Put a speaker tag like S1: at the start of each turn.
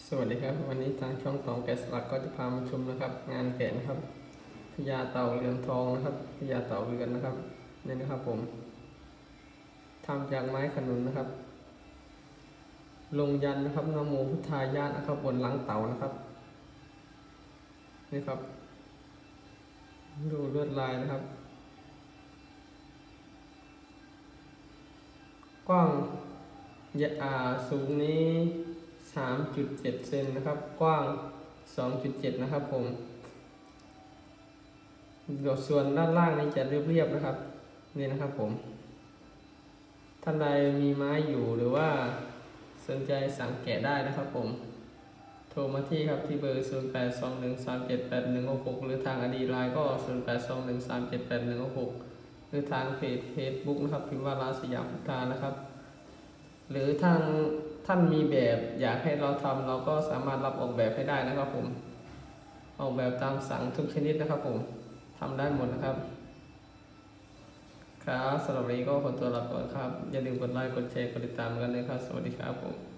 S1: สวัสดีครับวันนี้ทางช่องตองแกะสลักก็จะพามาชมนะครับงานแกะนะครับพญาเต่าเรือนทองนะครับพญาเต่าเรือนนะครับนี่นะครับผมทำจากไม้ขนุนนะครับลงยันนะครับนะโมพุทธายะนะครับบนหลังเต่านะครับนี่ครับดูลวดลายนะครับกว้างสูงนี้ 3.7 เซนนะครับกว้าง 2.7 นะครับผมส่วนด้านล่างนี้จะเรียบๆนะครับนี่นะครับผมท่านใดมีไม้อยู่หรือว่าสนใจสั่งแกะได้นะครับผมโทรมาที่ครับที่เบอร์ 0821378166 หรือทางIDไลน์ก็ 0821378166 หรือทางเพจ Facebook นะครับพิมพ์ว่าร้านสยามพุทธานะครับหรือท่านมีแบบอยากให้เราทำเราก็สามารถรับออกแบบให้ได้นะครับผมออกแบบตามสั่งทุกชนิดนะครับผมทำได้หมดนะครับครับสำหรับวันนี้ก็ขอตัวลาไปก่อนครับอย่าลืมกดไลค์กดแชร์กดติดตามกันเลยครับสวัสดีครับผม